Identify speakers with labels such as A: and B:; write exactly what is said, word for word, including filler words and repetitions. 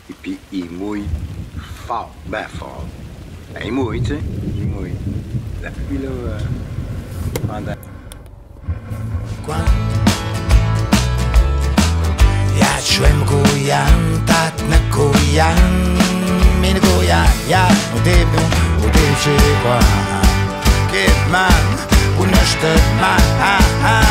A: et puis il mouille fort, ben fort. Ben, il mouille, tu sais, il mouille. La pluie, là, euh, pendant...
B: Jacsuem goyan, tat na goyan, min goyan, ja, u debu, u debu, Kid man, u nështë man, ha, ha.